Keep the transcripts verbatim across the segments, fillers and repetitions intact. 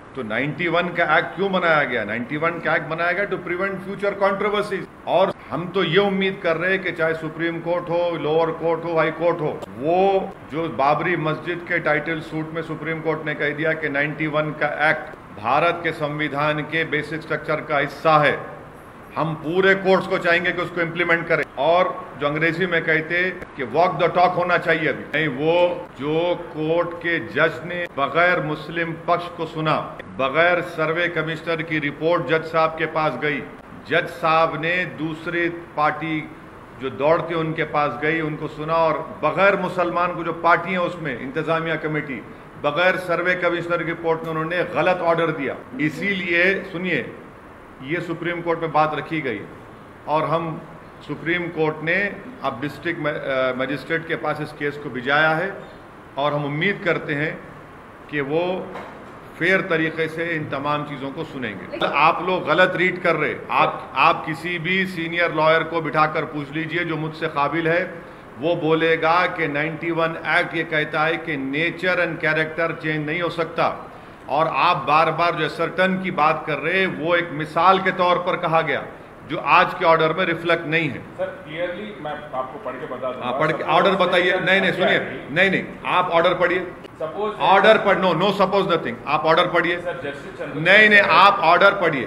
तो इक्यानवे का एक्ट क्यों बनाया गया? इक्यानवे का एक्ट बनाया गया टू प्रिवेंट फ्यूचर कंट्रोवर्सीज। और हम तो ये उम्मीद कर रहे हैं कि चाहे सुप्रीम कोर्ट हो, लोअर कोर्ट हो, हाई कोर्ट हो, वो जो बाबरी मस्जिद के टाइटल सूट में सुप्रीम कोर्ट ने कह दिया कि इक्यानवे का एक्ट भारत के संविधान के बेसिक स्ट्रक्चर का हिस्सा है, हम पूरे कोर्ट्स को चाहेंगे कि उसको इम्प्लीमेंट करें। और जो अंग्रेजी में कहते कि वॉक द टॉक होना चाहिए अभी नहीं, वो जो कोर्ट के जज ने बगैर मुस्लिम पक्ष को सुना, बगैर सर्वे कमिश्नर की रिपोर्ट जज साहब के पास गई, जज साहब ने दूसरी पार्टी जो दौड़ते उनके पास गई, उनको सुना, और बगैर मुसलमान को जो पार्टी है उसमें इंतजामिया कमेटी, बगैर सर्वे कमिश्नर की रिपोर्ट में उन्होंने गलत ऑर्डर दिया। इसीलिए सुनिए, ये सुप्रीम कोर्ट में बात रखी गई और हम सुप्रीम कोर्ट ने अब डिस्ट्रिक्ट मजिस्ट्रेट के पास इस केस को भिजाया है और हम उम्मीद करते हैं कि वो फेयर तरीके से इन तमाम चीज़ों को सुनेंगे। आप लोग गलत रीड कर रहे, आप आप किसी भी सीनियर लॉयर को बिठाकर पूछ लीजिए जो मुझसे काबिल है, वो बोलेगा कि इक्यानवे एक्ट ये कहता है कि नेचर एंड कैरेक्टर चेंज नहीं हो सकता। और आप बार बार जो सर्टन की बात कर रहे हैं वो एक मिसाल के तौर पर कहा गया जो आज के ऑर्डर में रिफ्लेक्ट नहीं है। सर क्लियरली मैं आपको पढ़ के बता दूंगा। हाँ, पढ़ के ऑर्डर बताइए। नहीं नहीं सुनिए, नहीं नहीं आप ऑर्डर पढ़िए। सपोज ऑर्डर पढ़ नो नो सपोज नथिंग, आप ऑर्डर पढ़िए। नहीं नहीं आप ऑर्डर पढ़िए।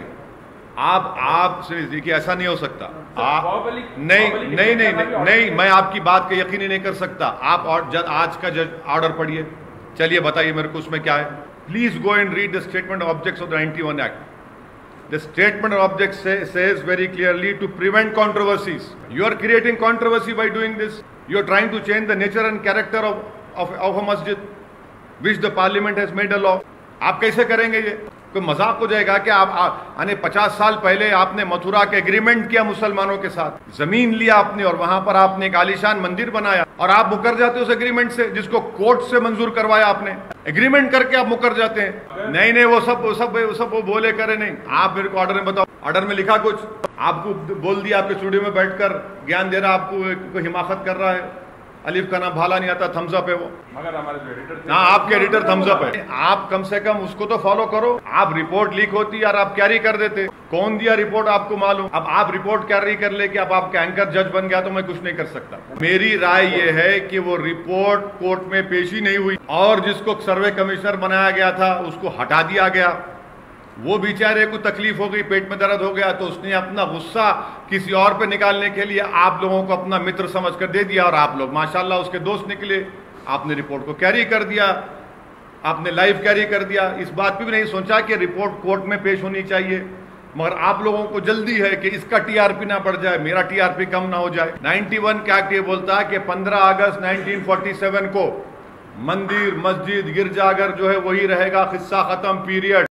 आप आप सुनिए, देखिए ऐसा नहीं हो सकता। आप नहीं नहीं नहीं नहीं मैं आपकी बात का यकीन ही नहीं कर सकता। आप आज का जज ऑर्डर पढ़िए। चलिए बताइए मेरे को उसमें क्या है। Please go and read the statement of objects of the ninety-one Act. The statement of objects say, says very clearly to prevent controversies. You are creating controversy by doing this. You are trying to change the nature and character of, of, of a masjid, which the parliament has made a law. आप कैसे करेंगे ये? कोई मजाक हो जाएगा कि आप आने पचास साल पहले आपने मथुरा के एग्रीमेंट किया मुसलमानों के साथ, जमीन लिया आपने और वहां पर आपने एक आलीशान मंदिर बनाया और आप मुकर जाते हो उस एग्रीमेंट से जिसको कोर्ट से मंजूर करवाया आपने। एग्रीमेंट करके आप मुकर जाते हैं। नहीं नहीं वो सब वो सब वो सब वो बोले करे नहीं। आप मेरे को ऑर्डर में बताओ, ऑर्डर में लिखा कुछ? आपको बोल दिया आपके स्टूडियो में बैठकर ज्ञान दे रहा, आपको हिमाकत कर रहा है। अलिफ का नाम भाला नहीं आता, थम्स अप है वो। मगर हमारे जो एडिटर, हाँ आपके एडिटर थम्स अप है। आप कम से कम उसको तो फॉलो करो। आप रिपोर्ट लीक होती यार आप कैरी कर देते। कौन दिया रिपोर्ट आपको मालूम। अब आप रिपोर्ट कैरी कर ले कि अब आपका एंकर जज बन गया तो मैं कुछ नहीं कर सकता। मेरी राय ये है कि वो रिपोर्ट कोर्ट में पेशी नहीं हुई और जिसको सर्वे कमिश्नर बनाया गया था उसको हटा दिया गया। वो बेचारे को तकलीफ हो गई, पेट में दर्द हो गया, तो उसने अपना गुस्सा किसी और पे निकालने के लिए आप लोगों को अपना मित्र समझकर दे दिया और आप लोग माशाल्लाह उसके दोस्त निकले। आपने रिपोर्ट को कैरी कर दिया, आपने लाइव कैरी कर दिया। इस बात पे भी नहीं सोचा कि रिपोर्ट कोर्ट में पेश होनी चाहिए, मगर आप लोगों को जल्दी है कि इसका टीआरपी ना बढ़ जाए, मेरा टीआरपी कम ना हो जाए। इक्यानवे का एक्ट ये बोलता है कि पंद्रह अगस्त उन्नीस सौ सैंतालीस को मंदिर, मस्जिद, गिरजाघर जो है वही रहेगा, किस्सा खत्म, पीरियड।